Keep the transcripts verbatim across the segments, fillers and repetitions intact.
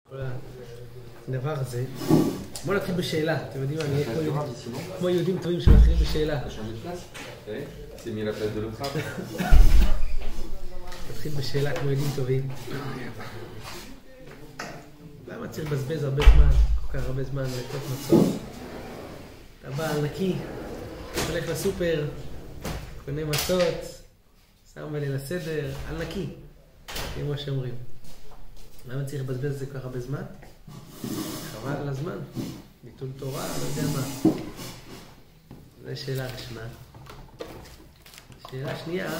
הדבר הזה, בואו נתחיל בשאלה, אתם יודעים, אני כמו יהודים טובים שמתחילים בשאלה. נתחיל בשאלה כמו יהודים טובים. למה צריך לבזבז הרבה זמן, כל כך הרבה זמן לקנות מצות? אתה בא על נקי, הולך לסופר, קונה מצות, שם בליל הסדר, על נקי, כמו שאומרים. למה צריך לבזבז את זה כל כך הרבה זמן? חבל על הזמן, ביטול תורה, לא יודע מה. זו שאלה ראשונה. שאלה שנייה,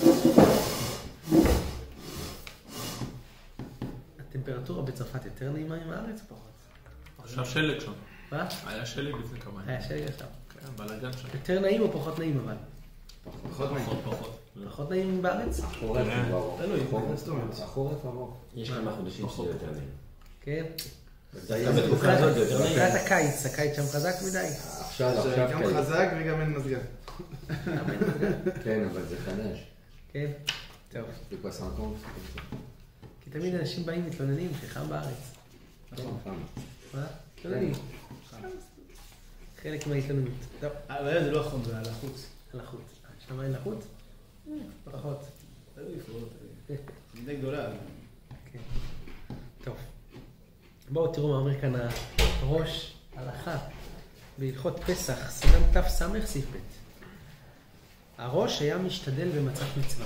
הטמפרטורה בצרפת יותר נעימה עם הארץ פחות? עכשיו שלג שם. מה? היה שלג לפני כמה ימים. היה שלג עכשיו. כן, בלגן שם. יותר נעים או פחות נעים אבל? פחות נעים. פחות. פחות נעים בארץ? חורף ארוך. תלוי. החורף ארוך. יש כמה חודשים שזה יותר נעים. כן? בתקופה הזאת זה יותר נעים. לקראת הקיץ, הקיץ שם חזק מדי. עכשיו, עכשיו, גם כן. חזק וגם אין מזגן. כן, אבל זה חדש. כן? טוב. זה כבר סרטון. כי תמיד אנשים באים מתלוננים שחם בארץ. נכון, חם. מה? מתלוננים. חלק מההתלוננות. טוב. אבל זה לא חום, זה על החוץ. על החוץ. שמה אין לחוץ? פחות. זה לא יפרות. זה די גדולה. כן. טוב. בואו תראו מה אומר כאן הראש הלכה בהלכות פסח, סימן תף סמך סעיף ב'. הראש היה משתדל במצוות מצווה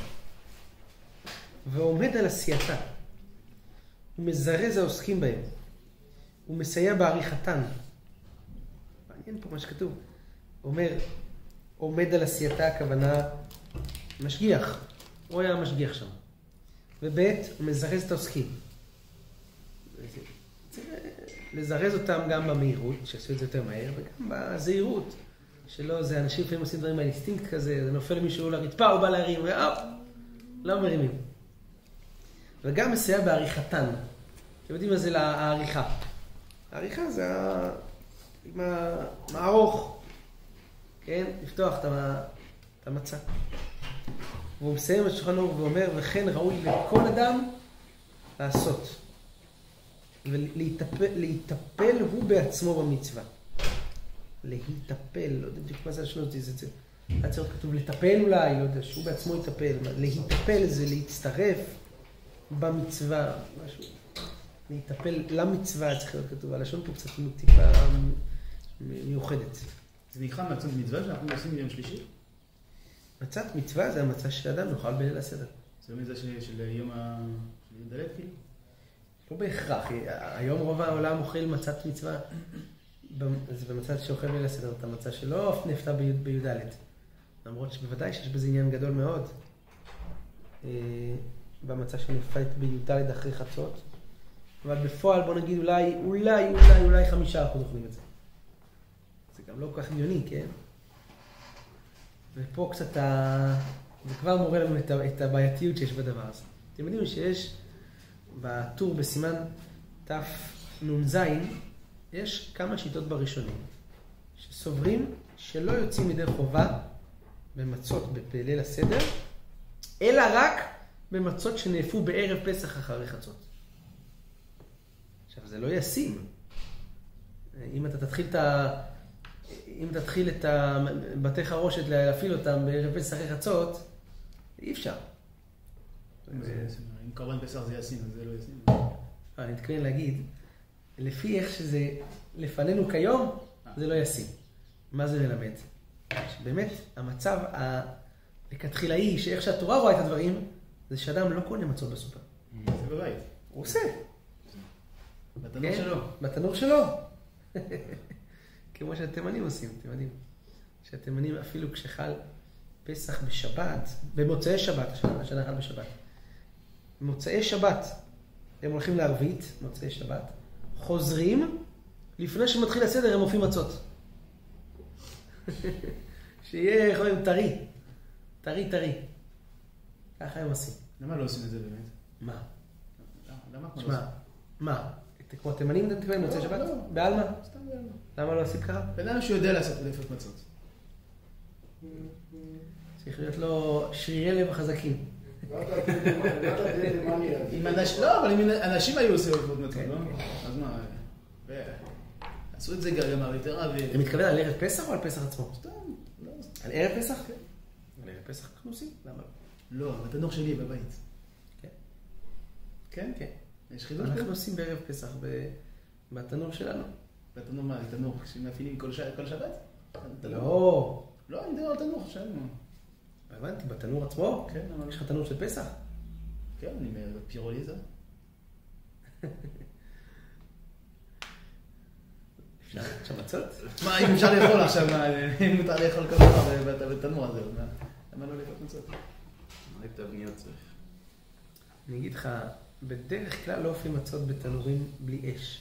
ועומד על עשייתה. הוא מזרז העוסקים בהם. הוא מסייע בעריכתן. מעניין פה מה שכתוב. הוא אומר, עומד על עשייתה, הכוונה משגיח. הוא היה משגיח שם. ובית, הוא מזרז את העוסקים. לזרז אותם גם במהירות, שעשו את זה יותר מהר, וגם בזהירות. שלא, זה אנשים לפעמים עושים דברים מהאינסטינקט כזה, זה נופל מישהו לרצפה, הוא בא להרים, ואופ, לא מרימים. וגם מסייע בעריכתן. אתם יודעים מה זה העריכה? העריכה זה המערוך. כן? לפתוח את המצע. והוא מסיים את שולחן ערוך ואומר, וכן ראוי לכל אדם לעשות. ולהיטפל הוא בעצמו במצווה. להיטפל, לא יודע בדיוק מה זה השנות, זה היה צריך כתוב לטפל אולי, לא יודע, שהוא בעצמו יטפל. להיטפל זה להצטרף במצווה, משהו. להיטפל למצווה צריך להיות כתוב. הלשון פה קצת טיפה מיוחדת. זה נקרא מצות מצווה שאנחנו עושים יום שלישי? מצת מצווה זה המצה שאדם נאכל בליל הסדר. זה מזה של יום הדלת כאילו? לא בהכרח. היום רוב העולם אוכל מצת מצווה. זה במצת שאוכל בליל הסדר. את המצה שלא נפתה בי"ד. למרות שבוודאי שיש בזה עניין גדול מאוד. במצה שנפתית בי"ד אחרי חצות. אבל בפועל בוא נגיד אולי, אולי, אולי, אולי חמישה אחוז אוכלים את זה. זה גם לא כל כך עניוני, כן? ופה קצת ה... זה כבר מורה לנו את הבעייתיות שיש בדבר הזה. אתם יודעים שיש בטור בסימן תנ"ז, יש כמה שיטות בראשונים, שסוברים שלא יוצאים מדי חובה במצות בליל הסדר, אלא רק במצות שנאפו בערב פסח אחרי חצות. עכשיו, זה לא ישים. אם אתה תתחיל את ה... אם תתחיל את בתי חרושת להפעיל אותם בערב פסח אחרי חצות, אי אפשר. אם קורבן פסח זה ישים, אז זה לא ישים. אני מתכוון להגיד, לפי איך שזה לפנינו כיום, זה לא ישים. מה זה מלמד? באמת, המצב הכתחילאי, שאיך שהתורה רואה את הדברים, זה שאדם לא קונה מצות בסופר. זה בבית. הוא עושה. בתנור שלו. בתנור שלו. כמו שהתימנים עושים, אתם יודעים. שהתימנים אפילו כשחל פסח בשבת, במוצאי שבת, השנה חל בשבת. במוצאי שבת, הם הולכים לערבית, מוצאי שבת, חוזרים, לפני שמתחיל הסדר הם מופיעים מצות. שיהיה, איך אומרים, טרי. טרי, טרי. ככה הם עושים. למה לא עושים את זה באמת? מה? למה כמו לא שמה, עושים? מה? כמו התימנים אתם מתכוונים מוצאי שבת? לא. בעלמה? סתם בעלמה. למה לא עושים ככה? בן אדם שיודע לעשות אלפת מצות. צריך להיות לו שרירי לב חזקים. אם אנשים, לא, אבל אם אנשים היו עושים עוד מצות, לא? אז מה, עשו את זה גם יותר אוויר. אתה מתכוון על ערב פסח או על פסח עצמו? סתם, לא. על ערב פסח? כן. על ערב פסח אנחנו עושים, למה לא? לא, בתנור שלי בבית. כן. כן? כן. יש חידוש? אנחנו עושים בערב פסח בתנור שלנו. בתנור מה? תנור שמאפיינים כל שבת? לא. לא, אני מדבר על תנור, שאלנו. הבנתי, בתנור עצמו? כן. יש לך תנור של פסח? כן, אני בפירוליזה. אפשר מצות? מה, אם אפשר לאכול עכשיו, אם מותר לאכול כל דבר בתנור הזה, למה לא לאכול מצות? רק תבניות צריך. אני אגיד לך, בדרך כלל לא אופים מצות בתנורים בלי אש.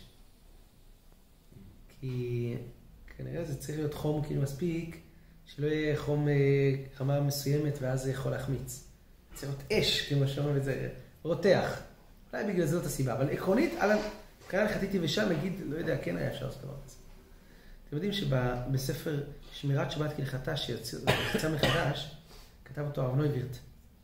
כי כנראה זה צריך להיות חום כאילו מספיק, שלא יהיה חום רמה מסוימת ואז זה יכול להחמיץ. צריך להיות אש, כמו שאומרים את זה, רותח. אולי בגלל זאת הסיבה, אבל עקרונית, על כאן חטיתי ושם, נגיד, לא יודע, כן היה אפשר לעשות דבר כזה. אתם יודעים שבספר שמירת שבת כהלכתה שיצא מחדש, כתב אותו הרב נויבירט.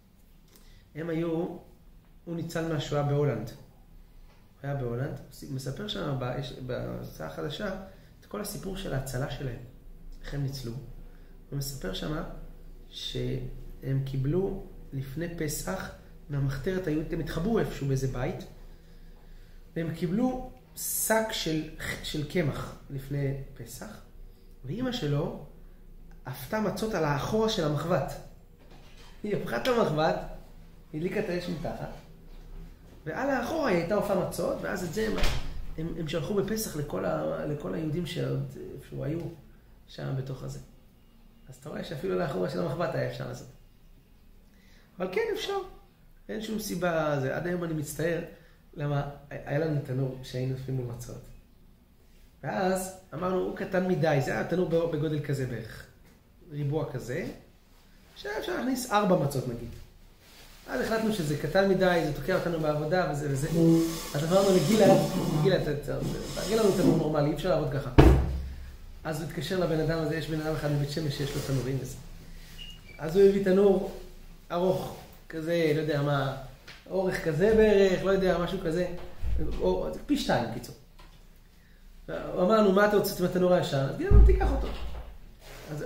הם היו, הוא ניצל מהשואה בהולנד. הוא היה בהולנד, הוא מספר שם בהצעה החדשה את כל הסיפור של ההצלה שלהם. איך הם ניצלו. הוא מספר שם שהם קיבלו לפני פסח מהמחתרת היהודית, הם התחברו איפשהו באיזה בית, והם קיבלו שק של, של קמח לפני פסח, ואימא שלו אפתה מצות על האחורה של המחבת. היא הפכה את המחבת, הדליקה את האש מתחת, ועל האחורה היא הייתה אופה מצות, ואז את זה הם, הם, הם שלחו בפסח לכל, ה, לכל היהודים שעוד איפשהו היו שם בתוך הזה. אז אתה רואה שאפילו לאחורה של המחבת היה אפשר לעשות. אבל כן אפשר, אין שום סיבה, זה, עד היום אני מצטער, למה היה לנו תנור שהיינו אופים מול מצות. ואז אמרנו, הוא קטן מדי, זה היה תנור בגודל כזה בערך, ריבוע כזה, שאפשר להכניס ארבע מצות נגיד. אז החלטנו שזה קטן מדי, זה תוקע אותנו בעבודה וזה וזה. אז אמרנו לגילת, לגילת, תרגיל לנו תנור נורמלי, אי אפשר לעבוד ככה. אז הוא התקשר לבן אדם הזה, יש בן אדם אחד מבית שמש שיש לו תנורים וזה. אז הוא הביא תנור ארוך, כזה, לא יודע מה, אורך כזה בערך, לא יודע, משהו כזה, או, פי שתיים, קיצור. אמרנו, מה אתה רוצה עם התנור הישן? אז גילה, תיקח אותו. אז,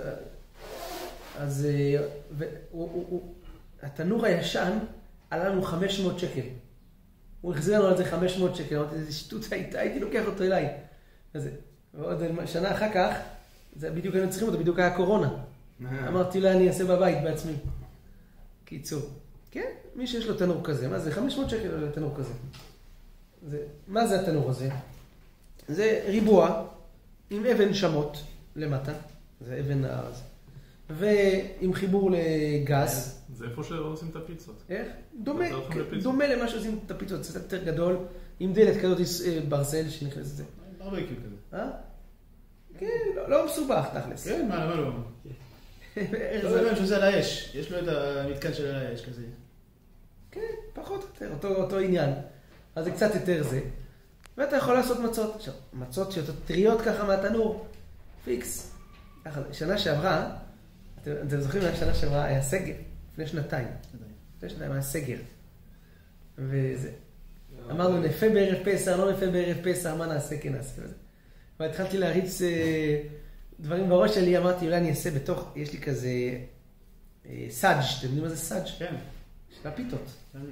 אז, ו, הוא, הוא, הוא, התנור הישן עלה לנו חמש מאות שקל. הוא החזיר לנו על זה חמש מאות שקל, אמרתי, איזה שטות, הייתי, הייתי לוקח אותו אליי. אז, ועוד שנה אחר כך, זה בדיוק היינו צריכים אותו, בדיוק היה קורונה. אמרתי, אולי אני אעשה בבית בעצמי. קיצור. כן, מי שיש לו תנור כזה, מה זה? חמש מאות שקל לתנור כזה. זה, מה זה התנור הזה? זה ריבוע עם אבן שמות למטה, זה אבן הארז, ועם חיבור לגז. זה איפה שעושים את הפיצות. איך? דומה, דומה למה שעושים את הפיצות, זה יותר גדול, עם דלת כזאת ברזל שנכנס את זה. ברבקי כזה. אה? כן, לא, לא מסובך תכלס. כן, מה, מה לא? לא יודע שזה על האש, יש לו את המתקן של האש כזה. כן, פחות או יותר, אותו, אותו עניין. אז זה קצת יותר זה. ואתה יכול לעשות מצות. עכשיו, מצות שיותר טריות ככה מהתנור, פיקס. ככה, שנה שעברה, אתם, אתם זוכרים, שנה שעברה היה סגר, לפני שנתיים. לפני שנתיים היה סגר. וזה. אמרנו, נפה בערב פסח, לא נפה בערב פסח, מה נעשה, כן נעשה. והתחלתי להריץ אה, דברים בראש שלי, אמרתי, אולי אני אעשה בתוך, יש לי כזה אה, סאג', אתם יודעים מה זה סאג'? כן. של הפיתות.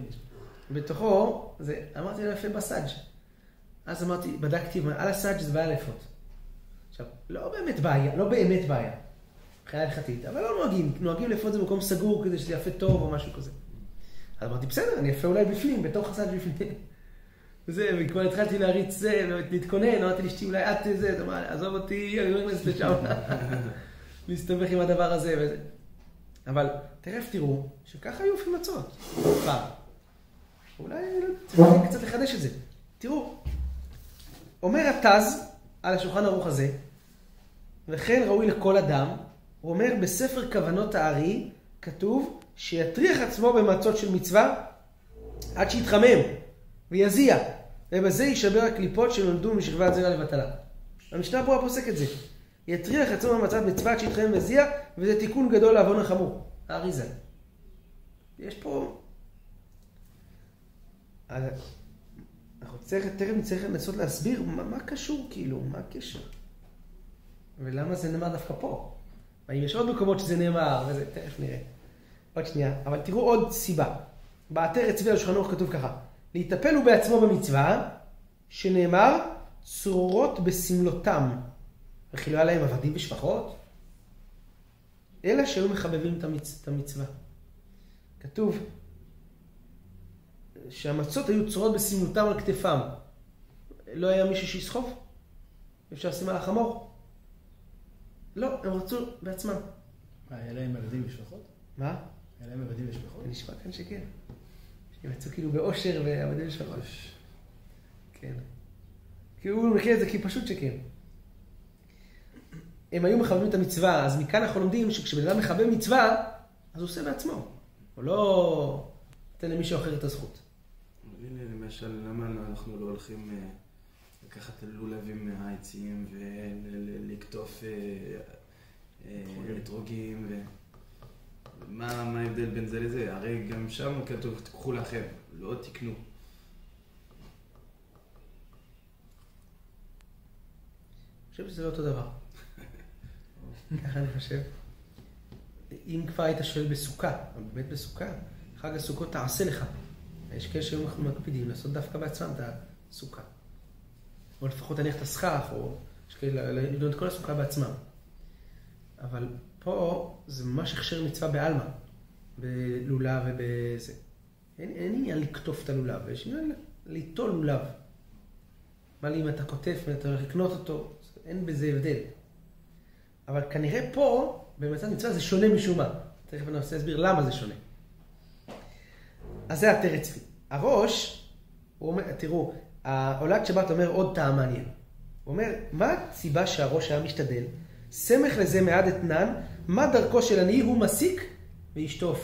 בתוכו, זה, אמרתי לה יפה בסאג'. אז אמרתי, בדקתי, על הסאג' זה בעיה לאפות. עכשיו, לא באמת בעיה, לא באמת בעיה. מבחינה הלכתית, אבל לא נוהגים. נוהגים לאפות זה במקום סגור כדי שזה יפה טוב או משהו כזה. אז אמרתי, בסדר, אני אפה אולי בפנים, בתוך הסאג' בפנים. וזה, וכבר התחלתי להריץ זה, ולהתכונן, אמרתי לי, אולי את זה, אתה אומר, עזוב אותי, אני לא נכנס לשם. להסתבך עם הדבר הזה וזה. אבל תכף תראו שככה היו אופים מצות. פעם. אולי צריך קצת לחדש את זה. תראו, אומר התז על השולחן ערוך הזה, וכן ראוי לכל אדם, הוא אומר בספר כוונות הארי, כתוב שיטריח עצמו במצות של מצווה עד שיתחמם ויזיע, ובזה יישבר הקליפות שנולדו משכבת זרע לבטלה. המשנה ברורה פוסק את זה. יטריח עצמו במצוות מצווה עד שיתחמם ויזיע, וזה תיקון גדול לעוון החמור. האריזה. יש פה אנחנו צריך, תכף נצטרך לנסות להסביר מה, מה קשור כאילו, מה הקשר. ולמה זה נאמר דווקא פה. האם יש עוד מקומות שזה נאמר, וזה תכף נראה. עוד שנייה, אבל תראו עוד סיבה. בעטר הצבי על שולחן ערוך כתוב ככה, להיטפל הוא בעצמו במצווה, שנאמר צרורות בסמלותם, וכאילו היה להם עבדים ושפחות, אלא שהיו מחבבים את, המצ... את המצווה. כתוב שהמצות היו צרורות בסמלותם על כתפם. לא היה מישהו שיסחוף? אפשר לשים על החמור? לא, הם רצו בעצמם. מה, היה להם עבדים ושפחות? מה? היה להם עבדים ושפחות? זה נשמע כאן שכן. שהם יצאו כאילו באושר ועבדים ושפחות. כן. כי הוא מכיר את זה כי פשוט שכן. הם היו מחבבים את המצווה, אז מכאן אנחנו לומדים שכשבן אדם מחבב מצווה, אז הוא עושה בעצמו. הוא לא נותן למישהו אחר את הזכות. הנה למשל, למה אנחנו לא הולכים לקחת לולבים מהעצים ולקטוף אתרוגים ו... מה ההבדל בין זה לזה? הרי גם שם כתוב, תקחו לכם, לא תקנו. אני חושב שזה לא אותו דבר. ככה אני חושב. אם כבר היית שואל בסוכה, באמת בסוכה, חג הסוכות תעשה לך. יש כאלה שהיום אנחנו מקפידים לעשות דווקא בעצמם את הסוכה. או לפחות להניח את הסכך, או יש כאלה לבנות את כל הסוכה בעצמם. אבל פה זה ממש הכשר מצווה בעלמא, בלולב ובזה. אין, אין עניין לקטוף את הלולב, יש עניין ליטול לולב. מה לי אם אתה כותף ואתה הולך לקנות אותו, אין בזה הבדל. אבל כנראה פה, במצוות מצווה זה שונה משום מה. תכף אני רוצה להסביר למה זה שונה. אז זה עטר הצבי. הראש, הוא אומר, תראו, העולת שבת אומר עוד טעם מעניין. הוא אומר, מה הסיבה שהראש היה משתדל? סמך לזה מעד אתנן, מה דרכו של עני הוא מסיק ואשתו עופה.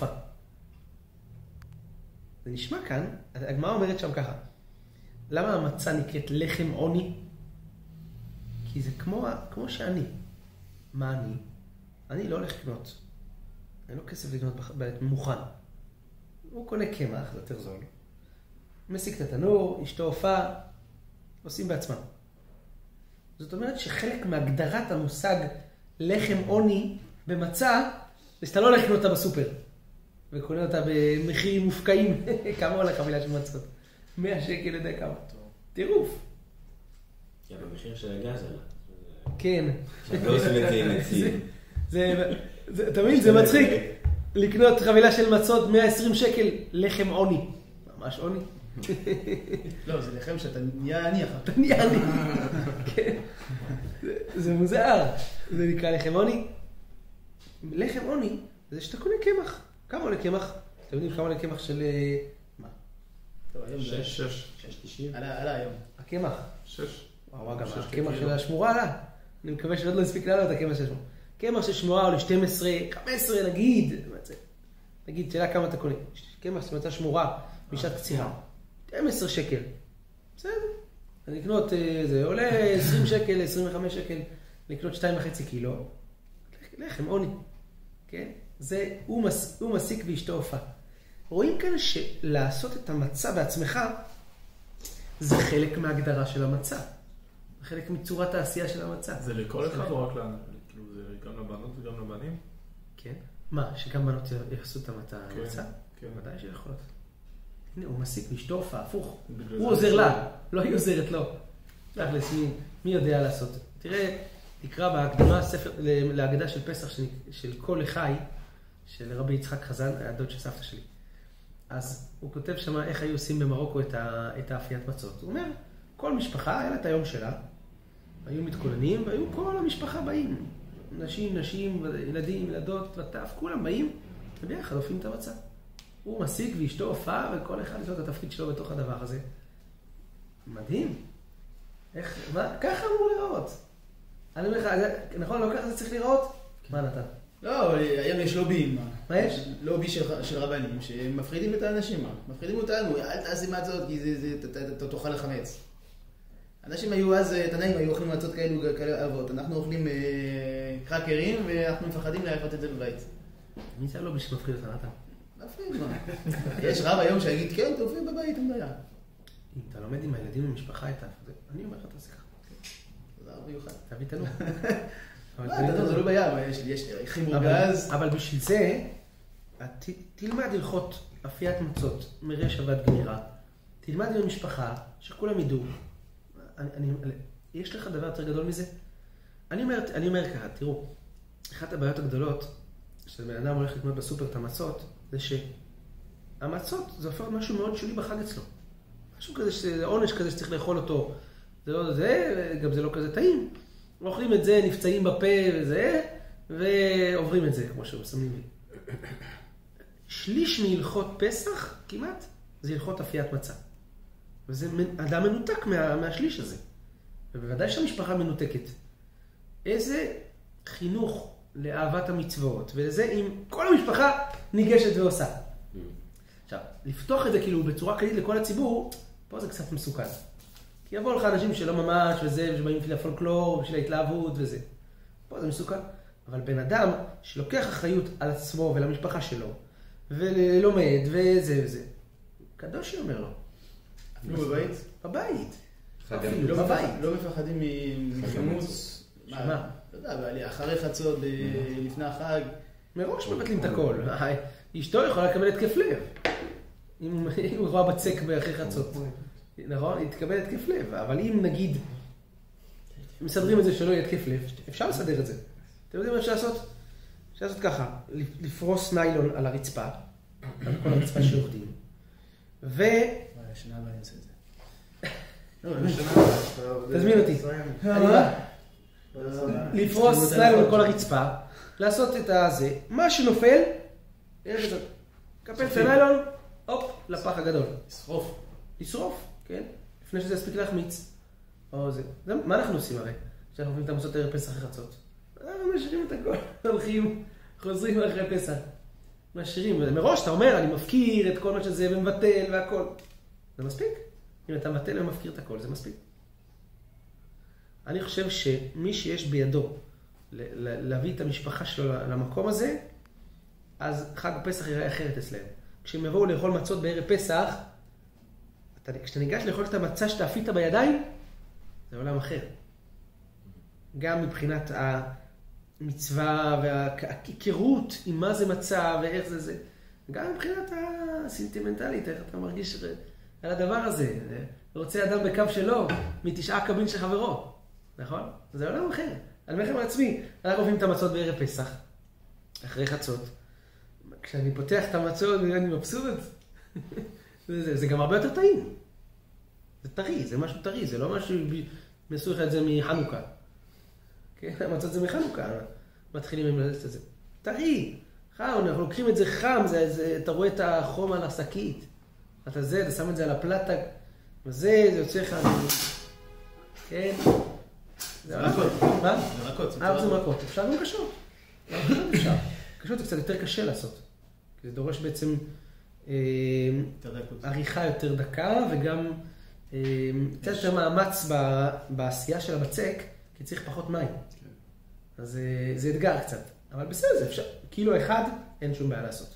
זה נשמע כאן, הגמרא אומרת שם ככה, למה המצה נקראת לחם עוני? כי זה כמו, כמו שאני. מה אני? אני לא הולך לקנות. אין לו כסף לקנות מוכן. הוא קונה קמח, זה יותר זול. מסיק את התנור, אשתו עופה, עושים בעצמם. זאת אומרת שחלק מהגדרת המושג לחם עוני במצה, זה שאתה לא הולך לקנות אותה בסופר. וקונה אותה במחירים מופקעים. כמה עולה חבילה של מצות? מאה שקל יודע כמה. טירוף. כי במחיר של הגז עלה. כן. לא עושים את זה עם עצים. תמיד זה מצחיק. לקנות חבילה של מצות מאה ועשרים שקל, לחם עוני. ממש עוני. לא, זה לחם שאתה נהיה עני אחר. אתה נהיה עני. כן. זה מוזר. זה נקרא לחם עוני. לחם עוני זה שאתה קונה קמח. כמה עולה קמח? אתם יודעים כמה עולה קמח של... מה? טוב, היום זה... שש, שש. שש תשעים. עלה, עלה היום. הקמח. שש. וואו, גם הקמח של השמורה עלה. אני מקווה שעוד לא הספיק לעלות את הקמח של השמורה. קמח של שמורה עולה שתים עשרה, חמש עשרה נגיד. נגיד, שאלה כמה אתה קונה. קמח של מצה שמורה בשעת קצירה. שתים עשרה שקל. בסדר. לקנות, זה עולה עשרים שקל, עשרים וחמש שקל. לקנות שתיים וחצי קילו. לחם עוני. כן? זה, הוא, מס, הוא מסיק ואשתו עופה. רואים כאן שלעשות את המצה בעצמך, זה חלק מההגדרה של המצה. זה חלק מצורת העשייה של המצה. זה לכל אחד או רק לנו? כאילו זה גם לבנות וגם לבנים? כן. מה, שגם בנות יעשו את המצה? כן. ודאי שיכולות. הנה, הוא מסיק ואשתו עופה, הפוך. הוא עוזר לה, לא היא עוזרת לו. תכלס, מי, מי יודע לעשות? תראה, תקרא בהקדמה ספר להגדה של פסח של, של כל לחי, של רבי יצחק חזן, הדוד של סבתא שלי. אז הוא כותב שם איך היו עושים במרוקו את, ה, את האפיית מצות. הוא אומר, כל משפחה, היה לה את היום שלה, היו מתכוננים, והיו כל המשפחה באים. נשים, נשים, ילדים, ילדות, וטף, כולם באים, וביחד אופים את המצה. הוא מסיק ואשתו הופעה, וכל אחד יש לו את התפקיד שלו בתוך הדבר הזה. מדהים. איך, מה, ככה אמור לראות. אני אומר לך, נכון, לא ככה זה צריך לראות? מה נתן? לא, היום יש לובים. מה יש? לובי של, של רבנים שמפחידים את האנשים. מפחידים אותנו, אל תעשי מצות כי זה, זה, זה, אתה תאכל לחמץ. אנשים היו אז, תנאים היו אוכלים מצות כאלו, כאלה אבות. אנחנו אוכלים אה, קרקרים ואנחנו מפחדים להפות את זה בבית. מי זה הלובי שמפחיד אותך, נתן? מפחיד, מה? יש רב היום שיגיד, כן, תאפים בבית, אין בעיה. אם אתה לומד עם הילדים במשפחה איתה, אני אומר לך, תעשה ככה. זה דבר מיוחד. תביא תנור. תנור זה לא בים, יש חימור גז. אבל בשביל זה, תלמד הלכות אפיית מצות, מרשע ועד גמירה. תלמד עם המשפחה, שכולם ידעו. יש לך דבר יותר גדול מזה? אני אומר, אני אומר ככה, תראו, אחת הבעיות הגדולות, שבן אדם הולך לקנות בסופר את המצות, זה שהמצות זה הופך משהו מאוד שולי בחג אצלו. משהו כזה, שזה עונש כזה שצריך לאכול אותו. זה לא זה, גם זה לא כזה טעים. אוכלים את זה, נפצעים בפה וזה, ועוברים את זה, כמו שמסמנים לי. שליש מהלכות פסח, כמעט, זה הלכות אפיית מצה. וזה אדם מנותק מה, מהשליש הזה. ובוודאי שהמשפחה מנותקת. איזה חינוך לאהבת המצוות, ולזה אם כל המשפחה ניגשת ועושה. עכשיו, לפתוח את זה כאילו בצורה כללית לכל הציבור, פה זה קצת מסוכן. כי יבואו לך אנשים שלא ממש וזה, שבאים בשביל הפולקלור, בשביל ההתלהבות וזה. פה זה מסוכן. אבל בן אדם שלוקח אחריות על עצמו ולמשפחה שלו, ולומד וזה וזה, קדוש שאומר לו. אפילו בבית? בבית. אפילו בבית. לא מפחדים מחמוץ. שמה? לא יודע, אחרי חצות, לפני החג. מראש מבטלים את הכל. אשתו יכולה לקבל התקף לב. אם הוא רואה בצק אחרי חצות. נכון? היא תקבל התקף לב. אבל אם נגיד, מסדרים את זה שלא יהיה התקף לב, אפשר לסדר את זה. אתם יודעים מה אפשר לעשות? אפשר לעשות ככה, לפרוס ניילון על הרצפה, על כל הרצפה שיורדים. ו... שנה הבאה אני אעשה את זה. תזמין אותי. אני בא. לפרוס ניילון על כל הרצפה, לעשות את הזה, מה שנופל, קפל את הניילון, הופ, לפח הגדול. לשרוף. לשרוף, כן? לפני שזה יספיק להחמיץ. או זה. מה אנחנו עושים הרי? כשאנחנו עושים את המצות ערב פסח אחרי חצות. אנחנו משאירים את הכל, הולכים, חוזרים אחרי פסח. משאירים, מראש אתה אומר, אני מפקיר את כל מה שזה ומבטל והכל. זה מספיק. אם אתה מבטל ומפקיר את הכל, זה מספיק. אני חושב שמי שיש בידו להביא את המשפחה שלו למקום הזה, אז חג פסח יראה אחרת אצלם. כשהם יבואו לאכול מצות בערב פסח, כשאתה ניגש לאכול את המצה שאתה אפית בידיים, זה עולם אחר. גם מבחינת המצווה וההיכרות עם מה זה מצה ואיך זה זה. גם מבחינת הסינטימנטלית, איך אתה מרגיש על הדבר הזה. רוצה אדם בקו שלו, מתשעה קבין של חברו. נכון? זה עולם אחר. אני אומר לכם על עצמי, אנחנו אוהבים את המצות בערב פסח, אחרי חצות. כשאני פותח את המצות, אני מבסוט. זה, זה גם הרבה יותר טעים. זה טרי, זה משהו טרי, זה לא משהו, מסו לך את זה מחנוכה. כן, המצות זה מחנוכה, מתחילים עם לזה את זה. טרי, חם, אנחנו לוקחים את זה חם, זה, זה, אתה רואה את החום על השקית. אתה זה, אתה שם את זה על הפלטה, וזה, זה יוצא לך... כן. זה מרקות. מה? זה מרקות. אה, זה מרקות. אפשר גם קשות. אפשר. קשות זה קצת יותר קשה לעשות. כי זה דורש בעצם עריכה יותר דקה, וגם קצת יותר מאמץ בעשייה של הבצק, כי צריך פחות מים. אז זה אתגר קצת. אבל בסדר, זה אפשר. קילו אחד, אין שום בעיה לעשות.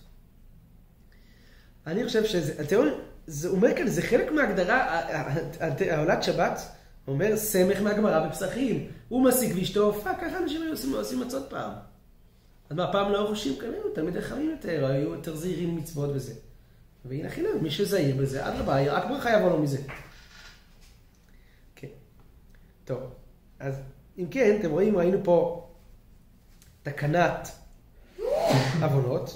אני חושב שזה, אתם רואים, זה אומר כאן, זה חלק מההגדרה, העולת שבת, אומר, סמך מהגמרא בפסחים. הוא משיג ואשתו הופעה, ככה אנשים היו עושים, עושים מצות פעם. אז מה, פעם לא ראשים כאן היו, תלמידי חכמים יותר, היו יותר זהירים מצוות וזה. והנה חינם, מי שזהיר בזה, עד רבה, רק ברכה יבוא לו מזה. כן. טוב, אז אם כן, אתם רואים, ראינו פה תקנת עוונות.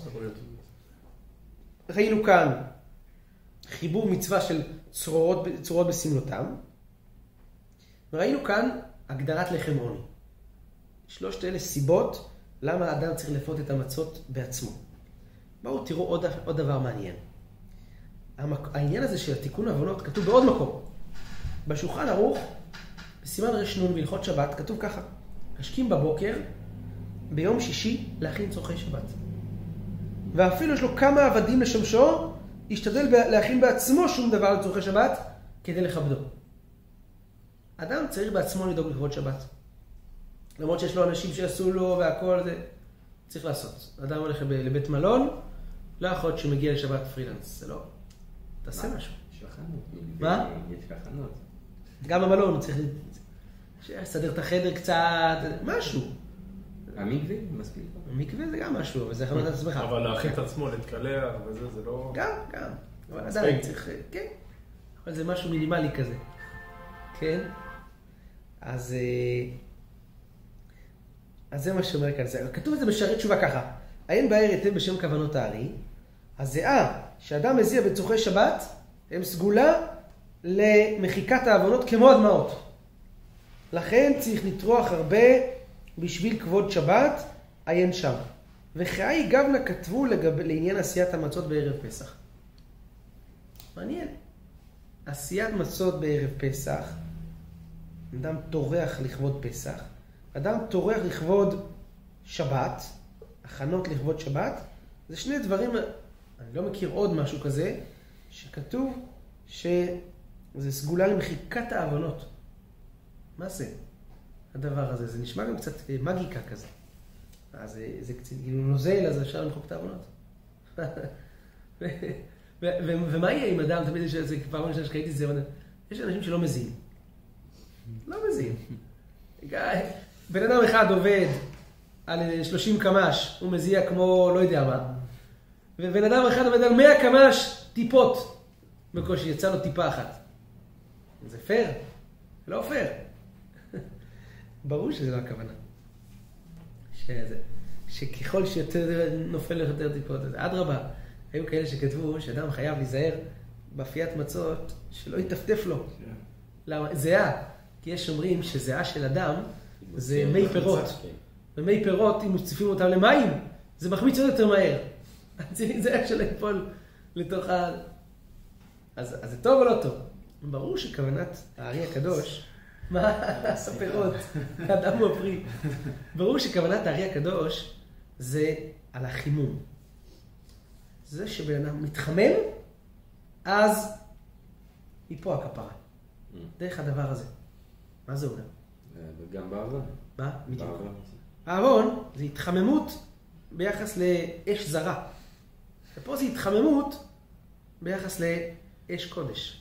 ראינו כאן חיבור מצווה של צרורות, צרורות בסמלותם. וראינו כאן הגדרת לחם עוני. שלושת אלה סיבות למה האדם צריך לפות את המצות בעצמו. בואו תראו עוד, עוד דבר מעניין. העניין הזה של התיקון העוונות כתוב בעוד מקום. בשולחן ערוך, בסימן רשנון בהלכות שבת, כתוב ככה: השכים בבוקר, ביום שישי להכין צורכי שבת. ואפילו יש לו כמה עבדים לשמשו, ישתדל להכין בעצמו שום דבר לצורכי שבת, כדי לכבדו. אדם צריך בעצמו לדאוג לכבוד שבת. למרות שיש לו אנשים שיעשו לו והכל זה, צריך לעשות. אדם הולך לבית מלון, לא יכול להיות שמגיע לשבת פרילנס, זה לא. תעשה משהו. לחנות. מה? יש לחנות. גם המלון, הוא צריך לסדר את החדר קצת, משהו. המקווה? מספיק. המקווה זה גם משהו, אבל זה יכול להיות עצמך. אבל להכין את עצמו, להתקלח וזה, זה לא... גם, גם. אבל עדיין צריך, כן. אבל זה משהו מינימלי כזה. כן? אז... אז זה מה שאומר כאן. כתוב את זה בשערי תשובה ככה. עיין באר היטב בשם כוונות הארי. הזיעה שאדם מזיע בצורכי שבת, הם סגולה למחיקת העוונות כמו הדמעות. לכן צריך לטרוח הרבה בשביל כבוד שבת, עיין שם. וכאי גבנה כתבו לגב... לעניין עשיית המצות בערב פסח. מעניין. עשיית מצות בערב פסח, אדם טורח לכבוד פסח, אדם טורח לכבוד שבת, הכנות לכבוד שבת, זה שני דברים, אני לא מכיר עוד משהו כזה, שכתוב שזה סגולה למחיקת העוונות. מה זה? הדבר הזה, זה נשמע גם קצת מגיקה כזה. אז זה, זה קצת, כאילו נוזל, אז אפשר למחוק את העוונות. ו- ו- ומה יהיה עם אדם, תמיד יש איזה פעם ראשונה שקראתי את זה, יש אנשים שלא מזיעים. לא מזיעים. בן אדם אחד עובד על שלושים קמ"ש, הוא מזיע כמו לא יודע מה. ובן אדם אחד עובד על מאה קמ"ש טיפות. בקושי יצא לו טיפה אחת. זה פייר? לא פייר. ברור שזה לא הכוונה. שזה, שככל שיותר נופל יותר טיפות, עד רבה. היו כאלה שכתבו שאדם חייב להיזהר באפיית מצות שלא יטפטף לו. למה? זהה. כי יש אומרים שזהה של אדם זה מי פירות. ומי פירות, אם מוסיפים אותם למים, זה מחמיץ עוד יותר מהר. זה היה שלא יפול לתוך ה... אז, אז זה טוב או לא טוב? ברור שכוונת הארי הקדוש, מה הפירות? אדם הוא הפרי. ברור שכוונת הארי הקדוש זה על החימום. זה שבן אדם מתחמם, אז היא פה הכפרה. דרך הדבר הזה. מה זה אומר? וגם בארון. מה? בדיוק. הארון זה התחממות ביחס לאש זרה. ופה זה התחממות ביחס לאש קודש.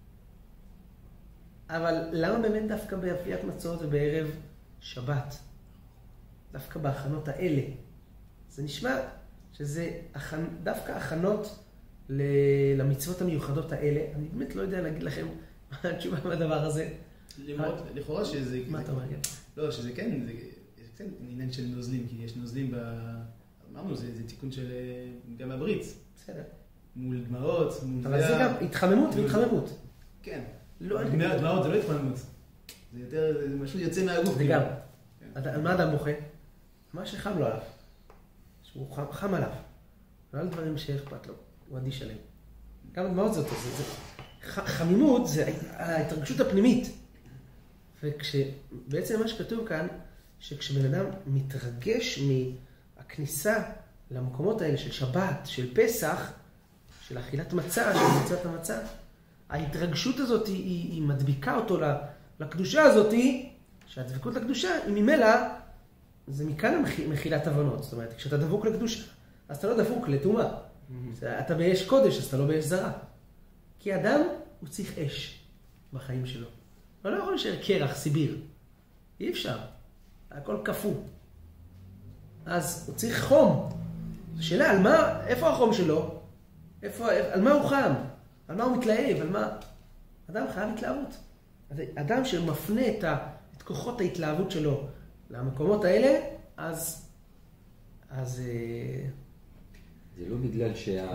אבל למה באמת דווקא באפיית מצות ובערב שבת? דווקא בהכנות האלה. זה נשמע שזה הכנ... דווקא הכנות ל... למצוות המיוחדות האלה. אני באמת לא יודע להגיד לכם מה התשובה מהדבר הזה. לכאורה שזה... מה אתה אומר? לא, שזה כן, זה כן עניין של נוזלים, כי יש נוזלים ב... אמרנו, זה תיקון של... גם הבריץ. בסדר. מול דמעות, מול... אבל זה גם התחממות והתחממות. כן. לא, דמעות זה לא התחממות. זה יותר, זה משהו יוצא מהגוף. זה גם. על מה אדם בוכה? מה שחם לו עליו. שהוא חם עליו. לא על דברים שאכפת לו. הוא אדיש עליהם. גם דמעות זה אותו. חמימות זה ההתרגשות הפנימית. ובעצם מה שכתוב כאן, שכשבן אדם מתרגש מהכניסה למקומות האלה של שבת, של פסח, של אכילת מצה, של מצוות המצה, ההתרגשות הזאת היא, היא מדביקה אותו לקדושה הזאת, שהדבקות לקדושה היא ממילא, זה מכאן מחילת הבנות. זאת אומרת, כשאתה דבוק לקדושה, אז אתה לא דבוק לטומאה. אתה באש קודש, אז אתה לא באש זרה. כי אדם הוא צריך אש בחיים שלו. הוא לא יכול להישאר קרח, סיביר. אי אפשר. הכל קפוא. אז הוא צריך חום. השאלה, על מה, איפה החום שלו? איפה, על מה הוא חם? על מה הוא מתלהב? על מה... אדם חייב התלהבות. אדם שמפנה את, ה... את כוחות ההתלהבות שלו למקומות האלה, אז... אז... זה לא בגלל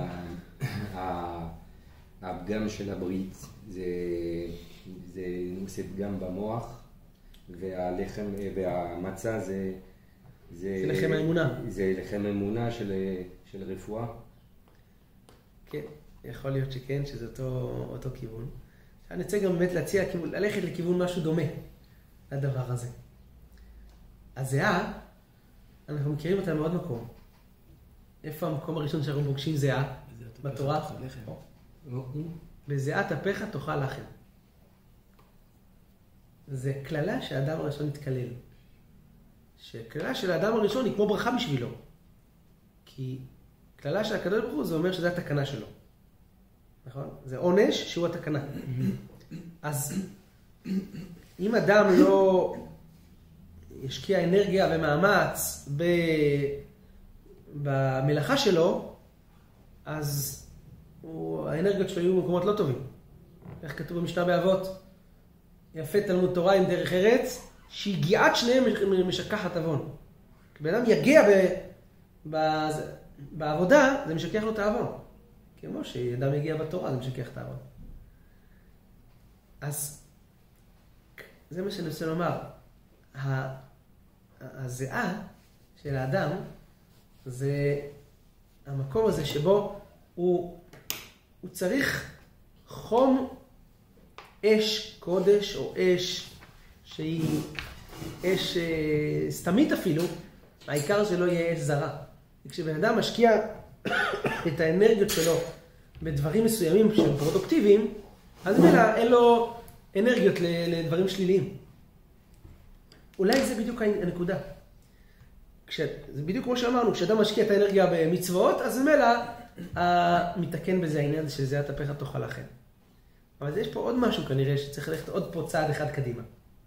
שהפגם של הברית זה, זה נושא פגם במוח, והלחם והמצה זה... זה לחם האמונה. זה לחם האמונה של, של רפואה. כן, יכול להיות שכן, שזה אותו, אותו כיוון. אני רוצה גם באמת להציע, ללכת לכיוון משהו דומה לדבר הזה. הזיעה, אנחנו מכירים אותה מאוד מקום. איפה המקום הראשון שאנחנו פוגשים זיעה? בתורה? בזיעת אפיך תאכל לחם. זה כללה שהאדם הראשון מתקלל. שכללה של האדם הראשון היא כמו ברכה בשבילו. כי כללה של הקדוש ברוך הוא זה אומר שזה התקנה שלו. נכון? זה עונש שהוא התקנה. אז אם אדם לא ישקיע אנרגיה ומאמץ ב... במלאכה שלו, אז הוא... האנרגיות שלו יהיו במקומות לא טובים. איך כתוב במשנה באבות? יפה תלמוד תורה עם דרך ארץ, שהגיעת שניהם משכחת עוון. כשבן אדם יגיע ב... ב... בעבודה, זה משכח לו את העוון. כמו שאדם יגיע בתורה, זה משכח את העוון. אז זה מה שאני רוצה לומר. הזיעה של האדם זה המקום הזה שבו הוא, הוא צריך חום אש קודש או אש שהיא אש סתמית אפילו, העיקר שלא יהיה אש זרה. וכשבן אדם משקיע את האנרגיות שלו בדברים מסוימים שהם פרודוקטיביים, אז מלא אין לו אנרגיות לדברים שליליים. אולי זה בדיוק הנקודה. כש... זה בדיוק כמו שאמרנו, כשאדם משקיע את האנרגיה במצוות, אז מלא מתקן בזה העניין שזה התהפך תאכל לכם. אבל יש פה עוד משהו כנראה שצריך ללכת עוד פה צעד אחד קדימה.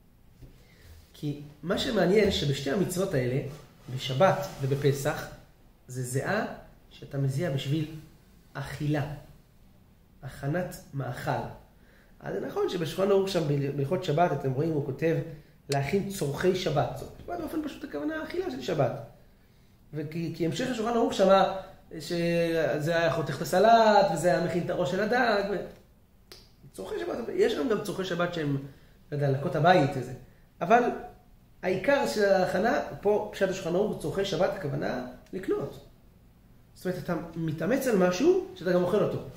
כי מה שמעניין שבשתי המצוות האלה, בשבת ובפסח, זה זיעה שאתה מזיע בשביל אכילה. הכנת מאכל. אז זה נכון שבשולחן ערוך שם בהלכות שבת, אתם רואים, הוא כותב להכין צורכי שבת. שבת באופן פשוט הכוונה האכילה של שבת. וכי כי המשך השולחן ערוך שמה שזה היה חותך את הסלט, וזה היה מכין את הראש של הדג. ו... צורכי שבת, יש לנו גם צורכי שבת שהם, לא יודע, לקות הבית וזה. אבל העיקר של ההכנה, פה פשט השולחן ערוך, צורכי שבת, הכוונה לקנות. זאת אומרת, אתה מתאמץ על משהו שאתה גם אוכל אותו.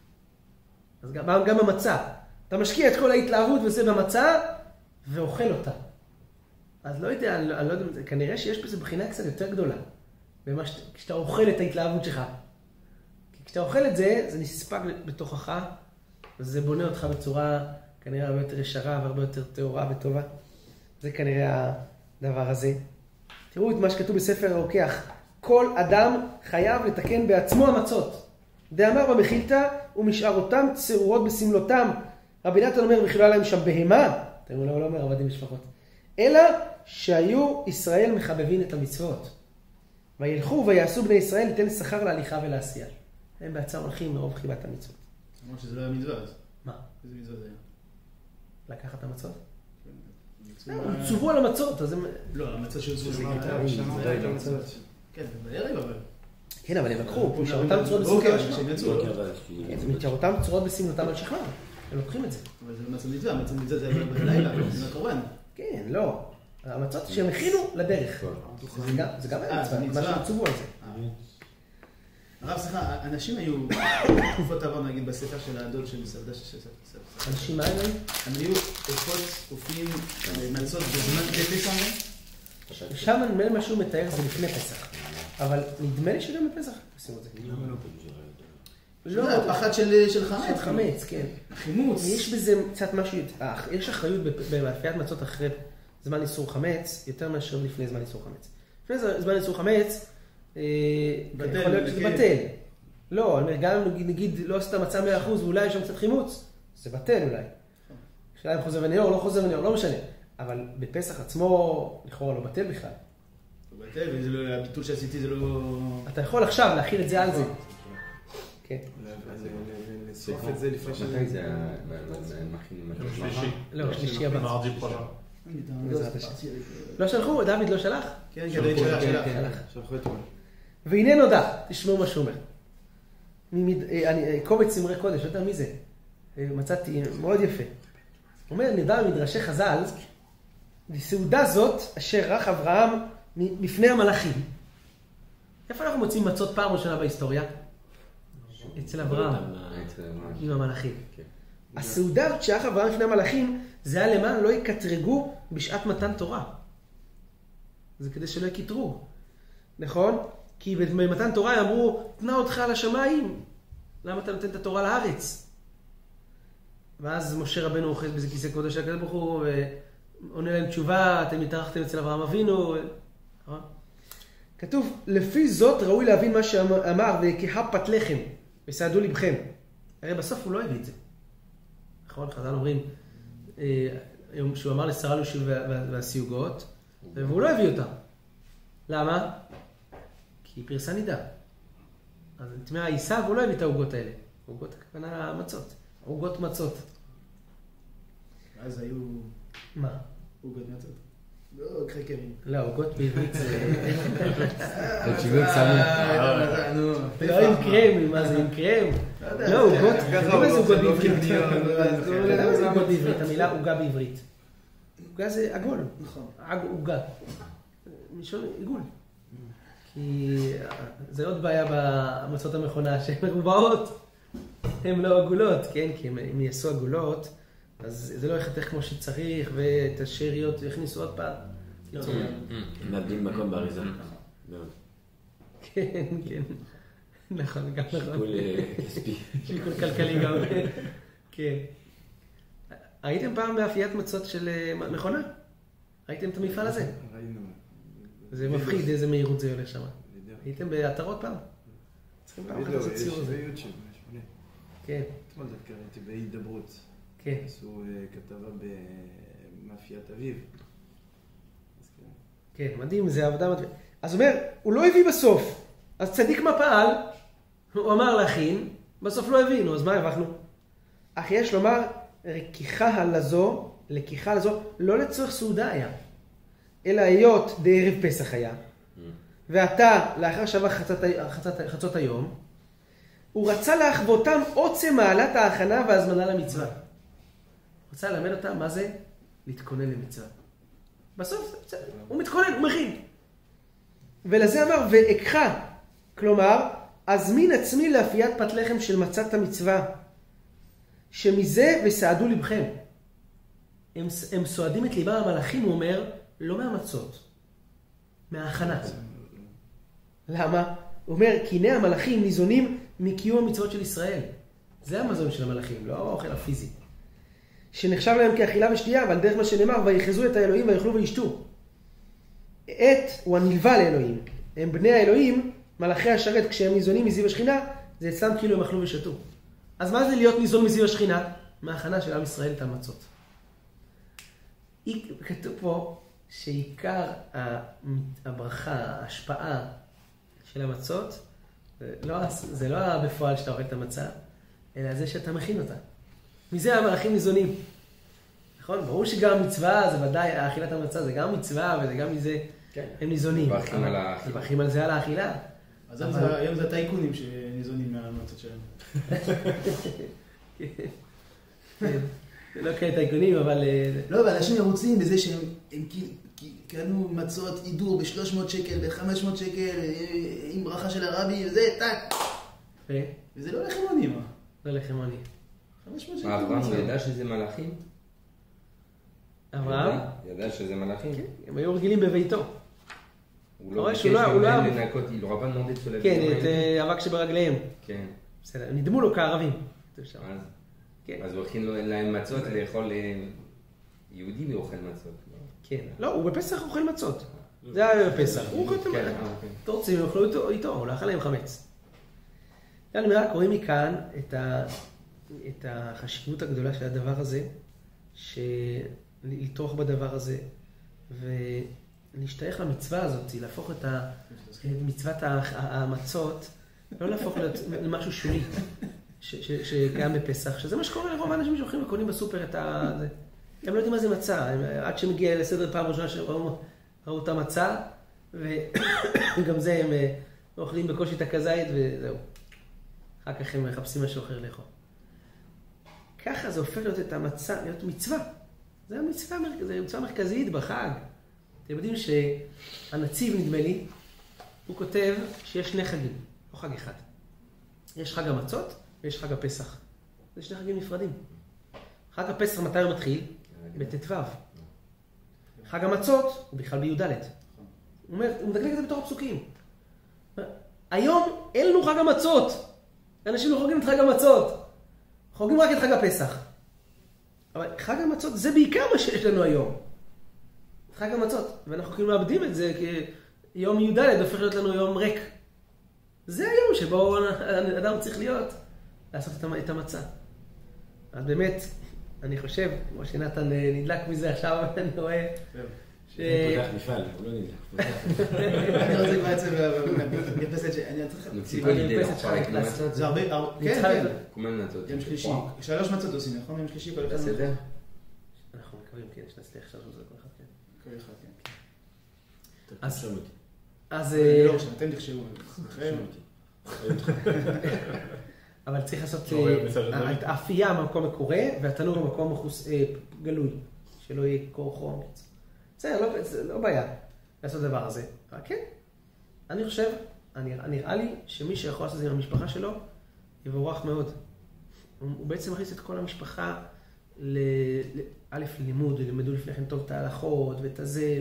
אז גם, גם במצה. אתה משקיע את כל ההתלהבות וזה במצה, ואוכל אותה. אז לא יודע, אני לא יודע, כנראה שיש בזה בחינה קצת יותר גדולה. במה ש... כשאתה אוכל את ההתלהבות שלך. כי כשאתה אוכל את זה, זה נספג בתוכך, וזה בונה אותך בצורה כנראה הרבה יותר ישרה והרבה יותר טהורה וטובה. זה כנראה הדבר הזה. תראו את מה שכתוב בספר הרוקח. כל אדם חייב לתקן בעצמו המצות. דאמר במחילתא ומשארותם צרורות בסמלותם. רבי נתן אומר מחילה להם שם בהמה. תראו למה לא אומר עבדים משפחות. אלא שהיו ישראל מחבבים את המצוות. וילכו ויעשו בני ישראל ליתן שכר להליכה ולעשייה. הם בעצם הולכים מרוב חיבת המצוות. אמרו שזה לא היה מצווה אז. מה? איזה מצווה זה היה? לקחת את המצות? כן. הם צובו על המצות, אז הם... לא, המצה שהוצבו זה זה הייתה מצוות. כן, בערב אבל. כן, אבל הם לקחו, משארותם צורות בסמלותם על שכמם. שהם יצאו. משארותם צורות בסמלותם על שכמם. הם לוקחים את זה. אבל זה לא מצה מצווה, מצה מצווה זה בלילה, זה מהקורבן. כן, לא. המצות שהם הכינו לדרך. זה גם היה מצווה, מה שהם צובו על זה. הרב, סליחה, אנשים היו תקופות עבר, נגיד, בספר של הדוד של מסעדה של ספר. אנשים מה הם? הם היו אופות, אופים, מצות בזמן פסח? שם נדמה מה שהוא מתאר זה לפני פסח. אבל נדמה לי שגם בפסח עושים את זה. לא, הפחד של חמץ. חמץ, כן. חימוץ. יש בזה קצת משהו, יש אחריות במאפיית מצות אחרי זמן איסור חמץ, יותר מאשר לפני זמן איסור חמץ. לפני זמן איסור חמץ, בטל, יכול להיות שזה בטל. לא, גם נגיד לא עשית מצה מאה אחוז ואולי יש שם קצת חימוץ, זה בטל אולי. שאלה אם חוזר וניאור, לא חוזר וניאור, לא משנה. אבל בפסח עצמו, לכאורה לא בטל בכלל. לא בטל, והביטול שעשיתי זה לא... אתה יכול עכשיו להכיל את זה על זה. כן. לסוף את זה לפני מתי זה היה? שלישי. לא, שלישי הבא. מרג'י פולה. לא שלחו? דוד לא שלח? כן, כן, שלח, שלח. שלחו אתמול. והנה נודע, תשמעו מה שהוא אומר. אני קובץ סמרי קודש, לא יודע מי זה. מצאתי מאוד יפה. הוא אומר, נדע מדרשי חז"ל, בסעודה זאת אשר רך אברהם מפני המלאכים. איפה אנחנו מוצאים מצות פעם ראשונה בהיסטוריה? אצל אברהם. עם המלאכים. הסעודה שרך אברהם לפני המלאכים, זה היה למען לא יקטרגו בשעת מתן תורה. זה כדי שלא יקטרו. נכון? כי במתן תורה אמרו, תנה אותך על השמיים. למה אתה נותן את התורה לארץ? ואז משה רבנו אוחז בזה כיסא כבודו של הקדוש ברוך הוא, ועונה להם תשובה, אתם התארחתם אצל אברהם אבינו. כתוב, לפי זאת ראוי להבין מה שאמר, וכחה פת לחם, וסעדו לבכם. הרי בסוף הוא לא הביא את זה. נכון, חז"ל אומרים, אה, היום שהוא אמר לשרה לושיב והסיוגות, והוא לא הביא אותה. למה? כי היא פרסה נידה. אז נתמאה עיסה והוא לא הביא את העוגות האלה. עוגות הכוונה מצות. עוגות מצות. אז היו מה? עוגות מצות. לא, קרקרים. לא, עוגות בעברית זה... תקשיבות סמי. לא עם קרם, מה זה עם קרם? לא, עוגות, יודעים איזה עוגות בעברית. למה זה עוגות בעברית? המילה עוגה בעברית. עוגה זה עגול. נכון. עוגה. משול עיגול. כי זה עוד בעיה במצות המכונה, שהן מרובעות. הן לא עגולות, כן? כי אם יעשו עגולות, אז זה לא יחתך כמו שצריך, ואת השאריות יכניסו עוד פעם. מאבדים מקום באריזה. כן, כן. נכון, גם נכון. שיקול כספי. שיקול כלכלי גם. כן. הייתם פעם באפיית מצות של מכונה? ראיתם את המפעל הזה? ראינו. זה מפחיד איזה מהירות זה הולך שם. הייתם באתרות פעם? צריכים פעם אחת לעשות ציור הזה. ביוטיוב, יש מלא. כן. אתמול דווקא ראיתי בהידברות. כן. עשו כתבה במאפיית אביב. כן, מדהים, זה עבודה מדהים. אז הוא אומר, הוא לא הביא בסוף. אז צדיק מה פעל, הוא אמר להכין, בסוף לא הבינו, אז מה הרווחנו? אך יש לומר, רקיחה הלזו, לקיחה הלזו, לא לצורך סעודה היה, אלא היות בערב פסח היה, ואתה, לאחר שעבר חצות, חצות, חצות היום, הוא רצה להחבותם עוצם מעלת ההכנה והזמנה למצווה. הוא רצה ללמד אותם מה זה להתכונן למצווה. בסוף הוא מתכונן, הוא מכין. ולזה אמר, ואקחה, כלומר, אזמין עצמי לאפיית פת לחם של מצת המצווה, שמזה וסעדו לבכם. הם, הם סועדים את ליבם המלאכים, הוא אומר, לא מהמצות, מההכנה. למה? הוא אומר, כי הנה המלאכים ניזונים מקיום המצוות של ישראל. זה המזון של המלאכים, לא האוכל הפיזי. שנחשב להם כאכילה ושתייה, אבל דרך מה שנאמר, ויחזו את האלוהים ויאכלו וישתו. עת הוא הנלווה לאלוהים. הם בני האלוהים, מלאכי השרת, כשהם ניזונים מזיו השכינה, זה אצלם כאילו הם אכלו ושתו. אז מה זה להיות ניזון מזיו השכינה? מההכנה של עם ישראל את המצות. כתוב פה שעיקר הברכה, ההשפעה של המצות, זה לא, זה לא בפועל שאתה אוכל את המצה, אלא זה שאתה מכין אותה. מזה המלאכים ניזונים. נכון? ברור שגם המצווה, זה ודאי, האכילת המצה זה גם מצווה, וזה גם מזה, כן. הם ניזונים. מברכים על האכילה. מברכים על זה על האכילה. אז אבל... היום זה הטייקונים שניזונים מהמצות שלהם. זה לא כאלה טייקונים, אבל... לא, אבל אנשים מרוצים בזה שהם קנו מצות, עידור ב-שלוש מאות שקל, ב-חמש מאות שקל, עם ברכה של הרבי, וזה, טק. וזה לא לחמוני, מה? לא לחמוני. מה, אברהם הוא ידע שזה מלאכים? אברהם? ידע שזה מלאכים? כן, הם היו רגילים בביתו. הוא לא ביקש גם לנקות, היא לא רבה נורדית של כן, את אבק שברגליהם. כן. בסדר, נדמו לו כערבים. אז הוא הכין להם מצות לאכול... יהודי מי אוכל מצות. כן. לא, הוא בפסח אוכל מצות. זה היה בפסח. הוא אוכל את המצות. אתה רוצים, הם אוכלו איתו, הוא לא אכל להם חמץ. אני רק רואים מכאן את החשיבות הגדולה של הדבר הזה, לתרוך בדבר הזה, ולהשתייך למצווה הזאת, להפוך את מצוות המצות, לא להפוך למשהו שולי, שקיים בפסח, שזה מה שקורה לרוב האנשים שהולכים וקונים בסופר את זה. הם לא יודעים מה זה מצה, עד שמגיע לסדר פעם ראשונה שראו את המצה, וגם זה הם אוכלים בקושי את הכזית וזהו. אחר כך הם מחפשים משהו אחר לאכול. ככה זה הופך להיות את המצה, להיות מצווה. זה המצווה, זה מצווה מרכזית בחג. אתם יודעים שהנציב, נדמה לי, הוא כותב שיש שני חגים, לא חג אחד. יש חג המצות ויש חג הפסח. זה שני חגים נפרדים. חג הפסח מתי הוא מתחיל? בט"ו. חג המצות הוא בכלל בי"ד. הוא אומר, הוא מדגלג את זה בתוך הפסוקים. היום אין לנו חג המצות. אנשים לא חוגגים את חג המצות. חוגגים רק את חג הפסח. אבל חג המצות זה בעיקר מה שיש לנו היום. חג המצות. ואנחנו כאילו מאבדים את זה כי יום י"ד הופך להיות לנו יום ריק. זה היום שבו האדם צריך להיות לעשות את המצה. אז באמת, אני חושב, כמו שנתן נדלק מזה עכשיו, אני רואה ש... הוא פותח מפעל, הוא לא נדלק. אני רוצה כבר את זה במרפסת שאני צריך... נוציא כל לידי לחפר לקנות מצות. זה הרבה... כן, כן. קומן מצות. יום שלישי. שלוש מצות עושים, נכון? יום שלישי כל אחד. בסדר? אנחנו מקווים, כן, שנצליח שלוש מצות כל אחד, כן. כל אחד, כן. אז... אז... אני לא רושם, אתם תחשבו. אבל צריך לעשות האפייה במקום מקורה, והתנור במקום גלוי, שלא יהיה קור חום. זה לא בעיה לעשות דבר הזה. אבל כן, אני חושב, נראה לי שמי שיכול לעשות את זה עם המשפחה שלו, יבורך מאוד. הוא בעצם מכניס את כל המשפחה לא' לימוד, ילמדו לפני כן טוב את ההלכות ואת הזה,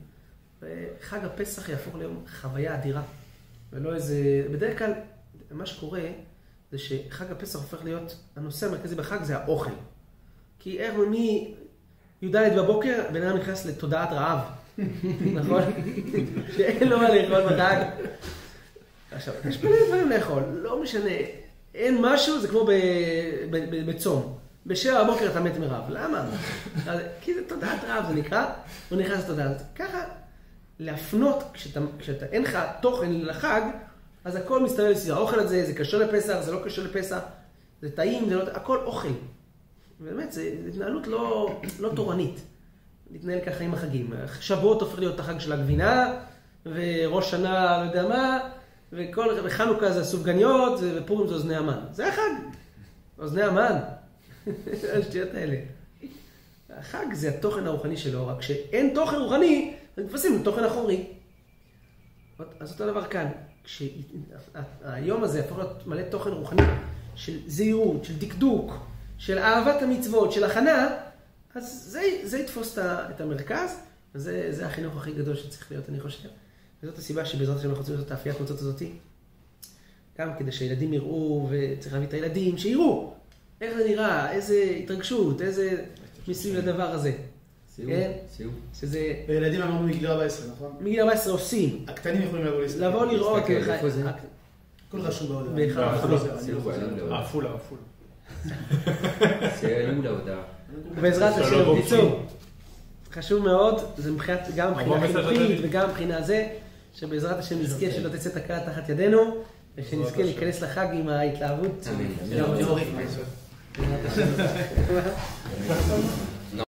וחג הפסח יהפוך ליום חוויה אדירה. ולא איזה, בדרך כלל, מה שקורה, זה שחג הפסח הופך להיות, הנושא המרכזי בחג זה האוכל. כי איך מי"ד בבוקר, בן אדם נכנס לתודעת רעב. נכון? שאין לו מה לאכול בחג. עכשיו, יש מלא דברים לאכול, לא משנה. אין משהו, זה כמו בצום. בשבע בבוקר אתה מת מרעב. למה? כי זה תודעת רעב, זה נקרא, הוא נכנס לתודעת. ככה, להפנות, כשאתה אין לך תוכן לחג, אז הכל מסתובב לסביבה. האוכל הזה, זה קשור לפסח, זה לא קשור לפסח, זה טעים, זה לא... הכל אוכל. באמת, זו התנהלות לא, לא תורנית. להתנהל ככה עם החגים. שבועות הופך להיות החג של הגבינה, וראש שנה, לא יודע מה, וכל, וחנוכה זה הסופגניות, ופורים זה אוזני המן. זה החג. אוזני המן. השטויות האלה. החג זה התוכן הרוחני שלו, רק שאין תוכן רוחני, אז נתפסים לתוכן אחורי. אז אותו דבר כאן. כשהיום הזה הפך להיות מלא תוכן רוחני של זהירות, של דקדוק, של אהבת המצוות, של הכנה, אז זה, זה יתפוס את המרכז, וזה זה החינוך הכי גדול שצריך להיות, אני חושב. וזאת הסיבה שבעזרת השם אנחנו רוצים לעשות את האפיית מצות הזאת, גם כדי שהילדים יראו, וצריך להביא את הילדים, שיראו איך זה נראה, איזה התרגשות, איזה מסביב לדבר הזה. סיום, סיום. שזה... וילדים אמרנו מגיל ארבע עשרה, נכון? מגיל ארבע עשרה עושים. הקטנים יכולים לבוא להסתכל. לבוא לראות. איפה זה? כל רשום בהודעה. עפולה, עפולה. סיימו להודעה. בעזרת השם, ביצור. חשוב מאוד, זה גם מבחינה חינוכית וגם מבחינה זה, שבעזרת השם נזכה שלא תצא תקלה תחת ידינו, ושנזכה להיכנס לחג עם ההתלהבות. אמן.